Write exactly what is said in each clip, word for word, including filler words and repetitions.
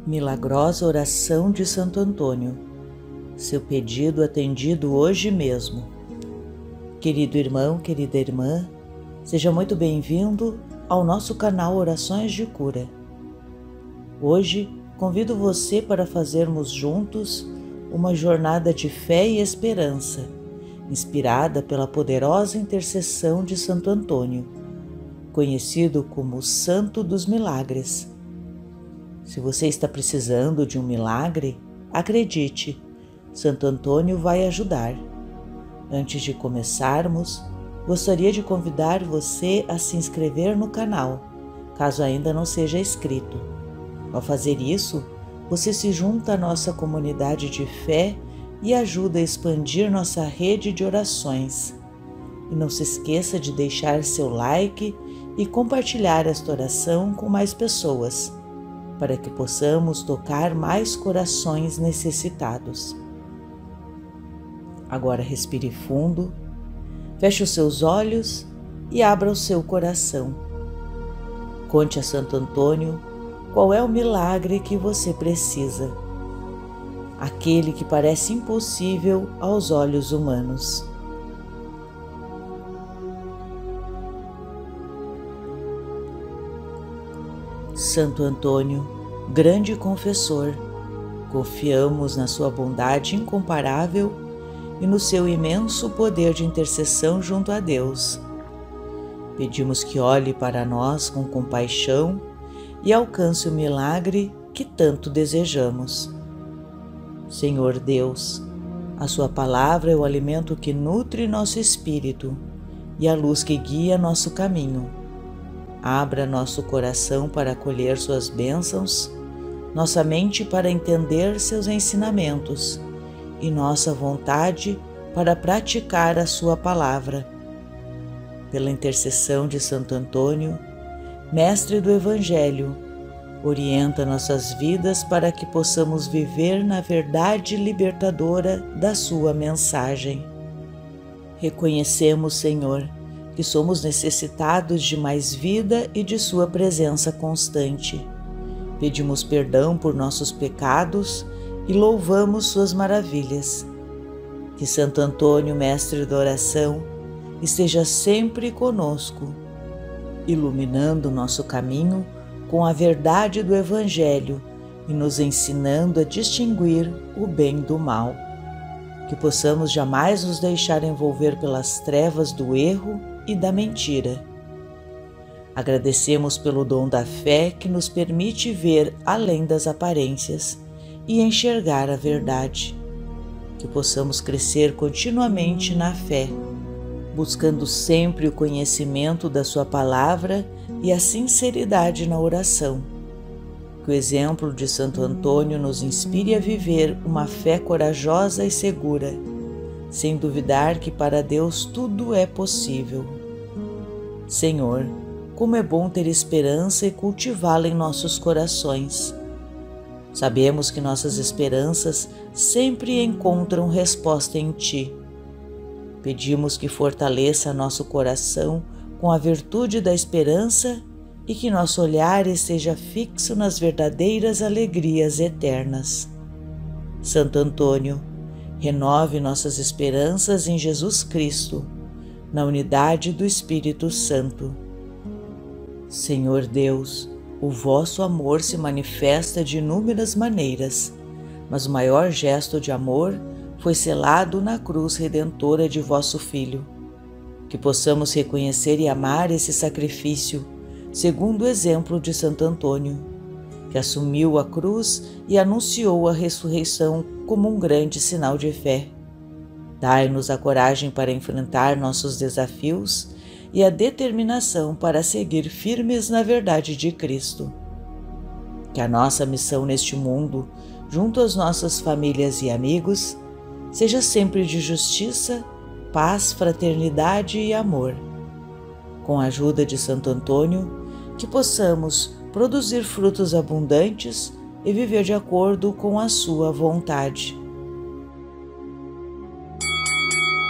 Milagrosa oração de Santo Antônio. Seu pedido atendido hoje mesmo. Querido irmão, querida irmã, seja muito bem-vindo ao nosso canal Orações de Cura. Hoje convido você para fazermos juntos uma jornada de fé e esperança, inspirada pela poderosa intercessão de Santo Antônio, conhecido como o Santo dos Milagres. Se você está precisando de um milagre, acredite, Santo Antônio vai ajudar. Antes de começarmos, gostaria de convidar você a se inscrever no canal, caso ainda não seja inscrito. Ao fazer isso, você se junta à nossa comunidade de fé e ajuda a expandir nossa rede de orações. E não se esqueça de deixar seu like e compartilhar esta oração com mais pessoas, para que possamos tocar mais corações necessitados. Agora respire fundo, feche os seus olhos e abra o seu coração. Conte a Santo Antônio qual é o milagre que você precisa, aquele que parece impossível aos olhos humanos. Santo Antônio, grande confessor, confiamos na sua bondade incomparável e no seu imenso poder de intercessão junto a Deus. Pedimos que olhe para nós com compaixão e alcance o milagre que tanto desejamos. Senhor Deus, a sua palavra é o alimento que nutre nosso espírito e a luz que guia nosso caminho. Abra nosso coração para acolher suas bênçãos, nossa mente para entender seus ensinamentos e nossa vontade para praticar a sua palavra. Pela intercessão de Santo Antônio, mestre do Evangelho, orienta nossas vidas para que possamos viver na verdade libertadora da sua mensagem. Reconhecemos, Senhor, que somos necessitados de mais vida e de sua presença constante. Pedimos perdão por nossos pecados e louvamos suas maravilhas. Que Santo Antônio, mestre da oração, esteja sempre conosco, iluminando nosso caminho com a verdade do Evangelho e nos ensinando a distinguir o bem do mal. Que possamos jamais nos deixar envolver pelas trevas do erro e da mentira. Agradecemos pelo dom da fé que nos permite ver além das aparências e enxergar a verdade. Que possamos crescer continuamente na fé, buscando sempre o conhecimento da sua palavra e a sinceridade na oração. Que o exemplo de Santo Antônio nos inspire a viver uma fé corajosa e segura, sem duvidar que para Deus tudo é possível. Senhor, como é bom ter esperança e cultivá-la em nossos corações. Sabemos que nossas esperanças sempre encontram resposta em Ti. Pedimos que fortaleça nosso coração com a virtude da esperança e que nosso olhar esteja fixo nas verdadeiras alegrias eternas. Santo Antônio, renove nossas esperanças em Jesus Cristo, na unidade do Espírito Santo. Senhor Deus, o vosso amor se manifesta de inúmeras maneiras, mas o maior gesto de amor foi selado na cruz redentora de vosso Filho. Que possamos reconhecer e amar esse sacrifício, segundo o exemplo de Santo Antônio, que assumiu a cruz e anunciou a ressurreição como um grande sinal de fé. Dai-nos a coragem para enfrentar nossos desafios e a determinação para seguir firmes na verdade de Cristo. Que a nossa missão neste mundo, junto às nossas famílias e amigos, seja sempre de justiça, paz, fraternidade e amor. Com a ajuda de Santo Antônio, que possamos produzir frutos abundantes e viver de acordo com a sua vontade.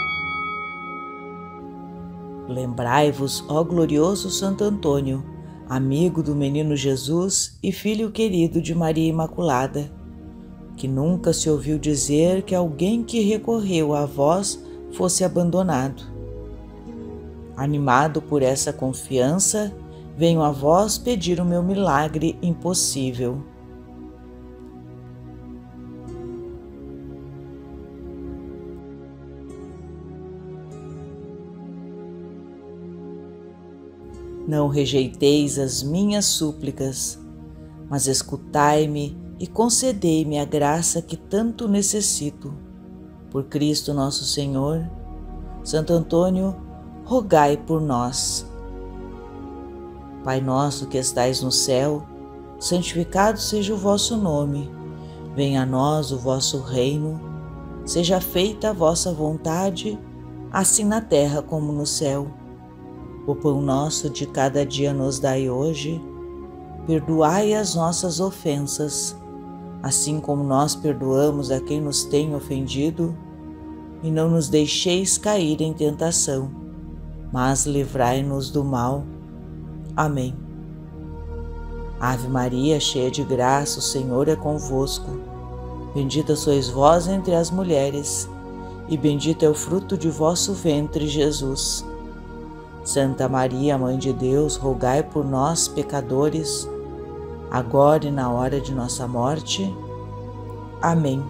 Lembrai-vos, ó glorioso Santo Antônio, amigo do menino Jesus e filho querido de Maria Imaculada, que nunca se ouviu dizer que alguém que recorreu a vós fosse abandonado. Animado por essa confiança, venho a vós pedir o meu milagre impossível. Não rejeiteis as minhas súplicas, mas escutai-me e concedei-me a graça que tanto necessito. Por Cristo nosso Senhor, Santo Antônio, rogai por nós. Pai nosso que estais no céu, santificado seja o vosso nome. Venha a nós o vosso reino. Seja feita a vossa vontade, assim na terra como no céu. O pão nosso de cada dia nos dai hoje. Perdoai as nossas ofensas, assim como nós perdoamos a quem nos tem ofendido. E não nos deixeis cair em tentação, mas livrai-nos do mal. Amém. Ave Maria, cheia de graça, o Senhor é convosco. Bendita sois vós entre as mulheres, e bendito é o fruto de vosso ventre, Jesus. Santa Maria, Mãe de Deus, rogai por nós, pecadores, agora e na hora de nossa morte. Amém.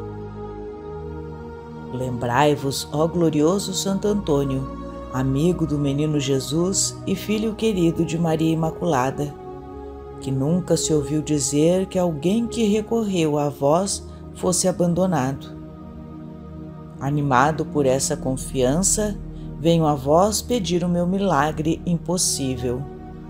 Lembrai-vos, ó glorioso Santo Antônio, amigo do menino Jesus e filho querido de Maria Imaculada, que nunca se ouviu dizer que alguém que recorreu a vós fosse abandonado. Animado por essa confiança, venho a vós pedir o meu milagre impossível.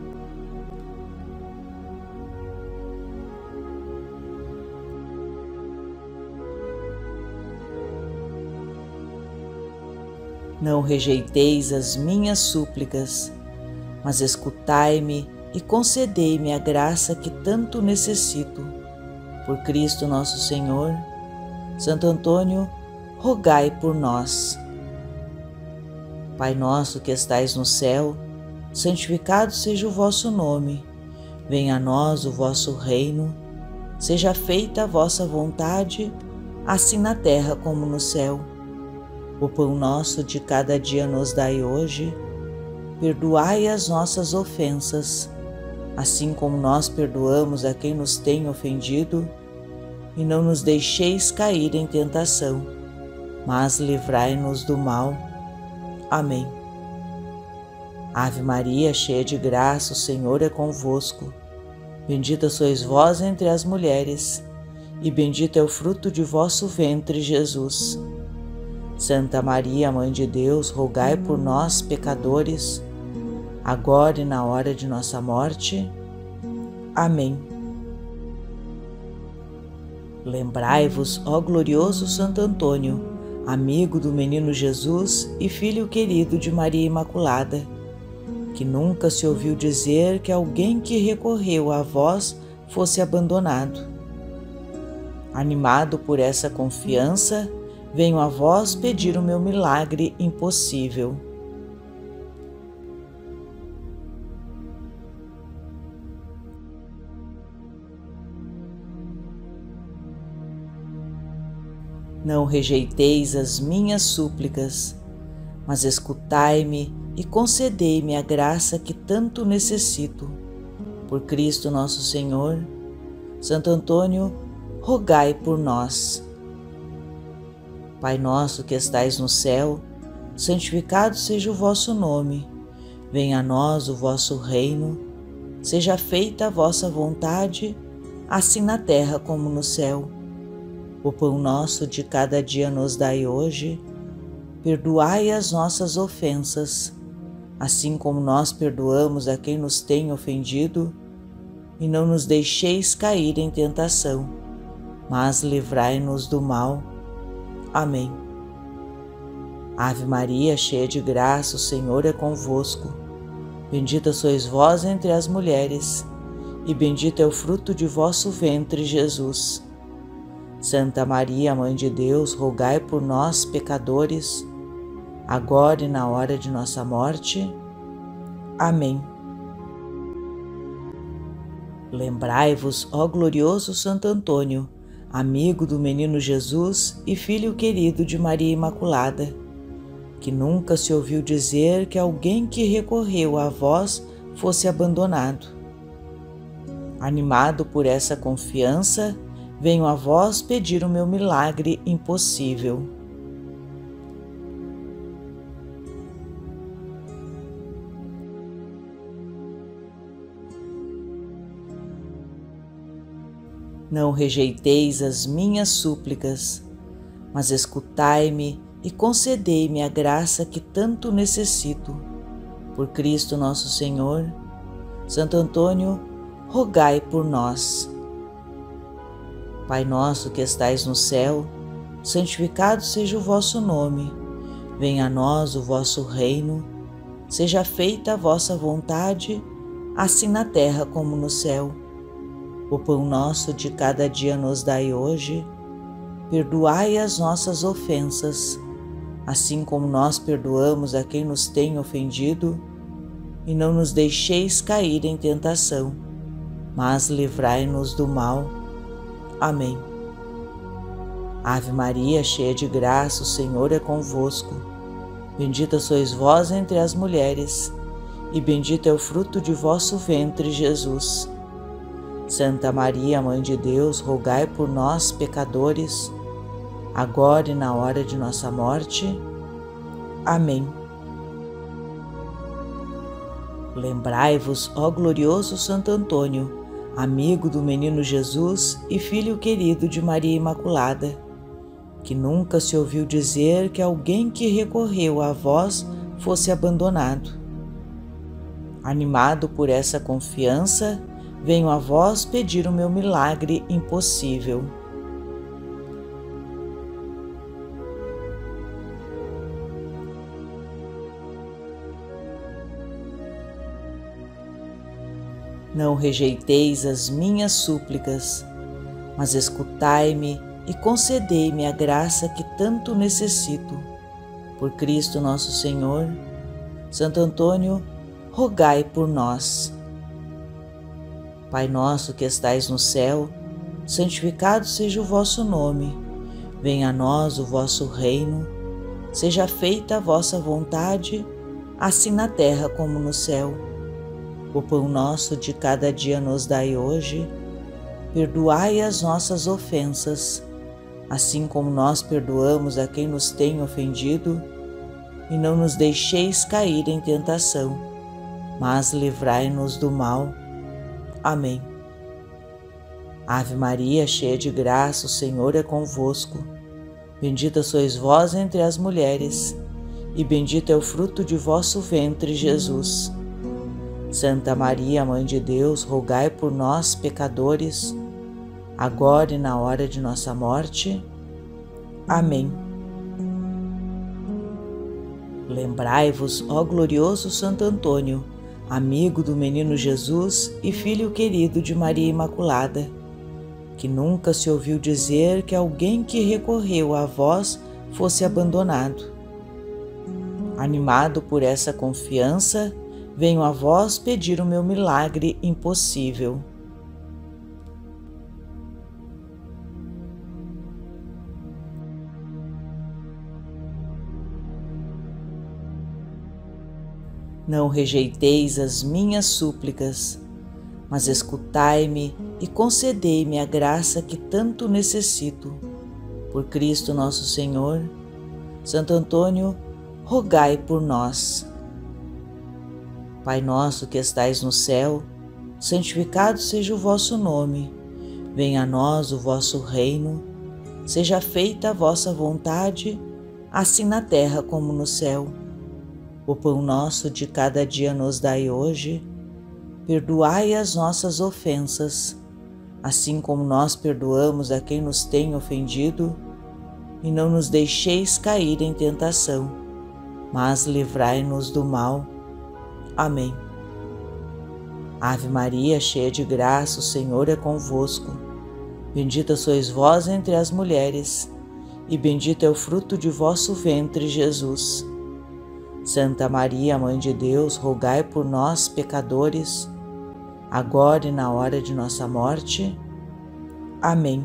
Não rejeiteis as minhas súplicas, mas escutai-me e concedei-me a graça que tanto necessito. Por Cristo nosso Senhor, Santo Antônio, rogai por nós. Pai nosso que estais no céu, santificado seja o vosso nome. Venha a nós o vosso reino. Seja feita a vossa vontade, assim na terra como no céu. O pão nosso de cada dia nos dai hoje. Perdoai as nossas ofensas, assim como nós perdoamos a quem nos tem ofendido. E não nos deixeis cair em tentação, mas livrai-nos do mal. Amém. Ave Maria, cheia de graça, o Senhor é convosco. Bendita sois vós entre as mulheres, e bendito é o fruto de vosso ventre, Jesus. Santa Maria, Mãe de Deus, rogai por nós, pecadores, agora e na hora de nossa morte. Amém. Lembrai-vos, ó glorioso Santo Antônio, amigo do menino Jesus e filho querido de Maria Imaculada, que nunca se ouviu dizer que alguém que recorreu a vós fosse abandonado. Animado por essa confiança, venho a vós pedir o meu milagre impossível. Não rejeiteis as minhas súplicas, mas escutai-me e concedei-me a graça que tanto necessito. Por Cristo nosso Senhor, Santo Antônio, rogai por nós. Pai nosso que estais no céu, santificado seja o vosso nome. Venha a nós o vosso reino. Seja feita a vossa vontade, assim na terra como no céu. O pão nosso de cada dia nos dai hoje. Perdoai as nossas ofensas, assim como nós perdoamos a quem nos tem ofendido. E não nos deixeis cair em tentação, mas livrai-nos do mal. Amém. Ave Maria, cheia de graça, o Senhor é convosco. Bendita sois vós entre as mulheres, e bendito é o fruto de vosso ventre, Jesus. Santa Maria, Mãe de Deus, rogai por nós, pecadores, agora e na hora de nossa morte. Amém. Lembrai-vos, ó glorioso Santo Antônio, amigo do menino Jesus e filho querido de Maria Imaculada, que nunca se ouviu dizer que alguém que recorreu a vós fosse abandonado. Animado por essa confiança, venho a vós pedir o meu milagre impossível. Não rejeiteis as minhas súplicas, mas escutai-me e concedei-me a graça que tanto necessito. Por Cristo nosso Senhor, Santo Antônio, rogai por nós. Pai nosso que estais no céu, santificado seja o vosso nome. Venha a nós o vosso reino. Seja feita a vossa vontade, assim na terra como no céu. O pão nosso de cada dia nos dai hoje. Perdoai as nossas ofensas, assim como nós perdoamos a quem nos tem ofendido. E não nos deixeis cair em tentação, mas livrai-nos do mal. Amém. Ave Maria, cheia de graça, o Senhor é convosco. Bendita sois vós entre as mulheres, e bendito é o fruto de vosso ventre, Jesus. Santa Maria, Mãe de Deus, rogai por nós, pecadores, agora e na hora de nossa morte. Amém. Lembrai-vos, ó glorioso Santo Antônio, amigo do menino Jesus e filho querido de Maria Imaculada, que nunca se ouviu dizer que alguém que recorreu a vós fosse abandonado. Animado por essa confiança, venho a vós pedir o meu milagre impossível. Não rejeiteis as minhas súplicas, mas escutai-me e concedei-me a graça que tanto necessito. Por Cristo nosso Senhor, Santo Antônio, rogai por nós. Pai nosso que estais no céu, santificado seja o vosso nome. Venha a nós o vosso reino. Seja feita a vossa vontade, assim na terra como no céu. O pão nosso de cada dia nos dai hoje. Perdoai as nossas ofensas, assim como nós perdoamos a quem nos tem ofendido. E não nos deixeis cair em tentação, mas livrai-nos do mal. Amém. Ave Maria, cheia de graça, o Senhor é convosco. Bendita sois vós entre as mulheres, e bendito é o fruto de vosso ventre, Jesus. Santa Maria, Mãe de Deus, rogai por nós, pecadores, agora e na hora de nossa morte. Amém. Lembrai-vos, ó glorioso Santo Antônio, amigo do menino Jesus e filho querido de Maria Imaculada, que nunca se ouviu dizer que alguém que recorreu a vós fosse abandonado. Animado por essa confiança, venho a vós pedir o meu milagre impossível. Não rejeiteis as minhas súplicas, mas escutai-me e concedei-me a graça que tanto necessito. Por Cristo nosso Senhor, Santo Antônio, rogai por nós. Pai nosso que estais no céu, santificado seja o vosso nome. Venha a nós o vosso reino. Seja feita a vossa vontade, assim na terra como no céu. O pão nosso de cada dia nos dai hoje. Perdoai as nossas ofensas, assim como nós perdoamos a quem nos tem ofendido. E não nos deixeis cair em tentação, mas livrai-nos do mal. Amém. Ave Maria, cheia de graça, o Senhor é convosco. Bendita sois vós entre as mulheres, e bendito é o fruto de vosso ventre, Jesus. Santa Maria, Mãe de Deus, rogai por nós, pecadores, agora e na hora de nossa morte. Amém.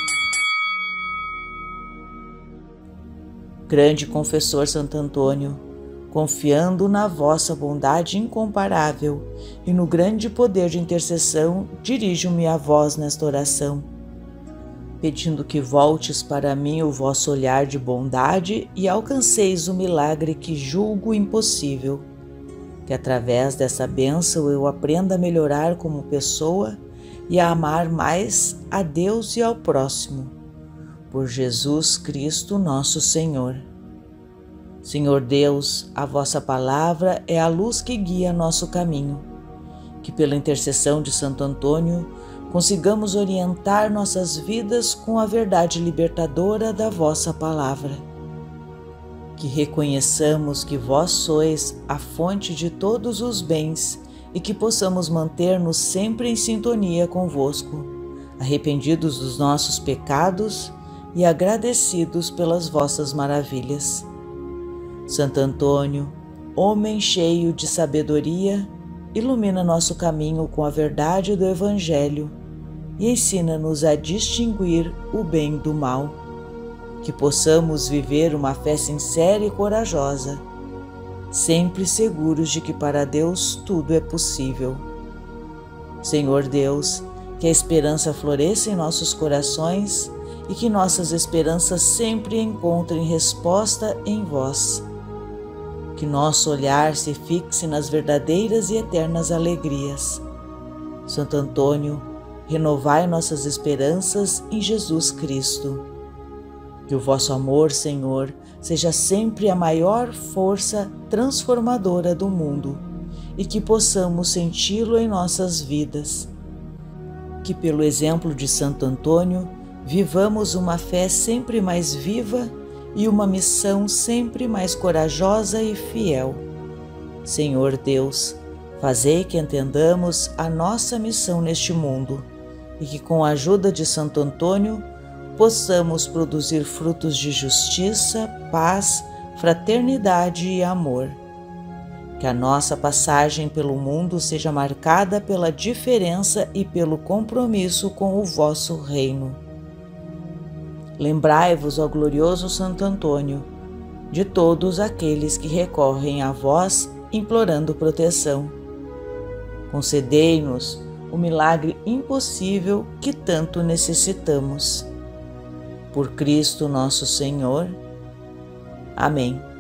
Grande confessor Santo Antônio, confiando na vossa bondade incomparável e no grande poder de intercessão, dirijo-me a vós nesta oração, pedindo que voltes para mim o vosso olhar de bondade e alcanceis o milagre que julgo impossível, que através dessa bênção eu aprenda a melhorar como pessoa e a amar mais a Deus e ao próximo, por Jesus Cristo nosso Senhor. Senhor Deus, a vossa palavra é a luz que guia nosso caminho. Que pela intercessão de Santo Antônio consigamos orientar nossas vidas com a verdade libertadora da vossa palavra. Que reconheçamos que vós sois a fonte de todos os bens e que possamos manter-nos sempre em sintonia convosco, arrependidos dos nossos pecados e agradecidos pelas vossas maravilhas. Santo Antônio, homem cheio de sabedoria, ilumina nosso caminho com a verdade do Evangelho e ensina-nos a distinguir o bem do mal. Que possamos viver uma fé sincera e corajosa, sempre seguros de que para Deus tudo é possível. Senhor Deus, que a esperança floresça em nossos corações e que nossas esperanças sempre encontrem resposta em vós. Que nosso olhar se fixe nas verdadeiras e eternas alegrias. Santo Antônio, renovai nossas esperanças em Jesus Cristo. Que o vosso amor, Senhor, seja sempre a maior força transformadora do mundo e que possamos senti-lo em nossas vidas. Que pelo exemplo de Santo Antônio, vivamos uma fé sempre mais viva e uma missão sempre mais corajosa e fiel. Senhor Deus, fazei que entendamos a nossa missão neste mundo e que com a ajuda de Santo Antônio possamos produzir frutos de justiça, paz, fraternidade e amor. Que a nossa passagem pelo mundo seja marcada pela diferença e pelo compromisso com o vosso reino. Lembrai-vos, ó glorioso Santo Antônio, de todos aqueles que recorrem a vós implorando proteção. Concedei-nos o milagre impossível que tanto necessitamos. Por Cristo nosso Senhor. Amém.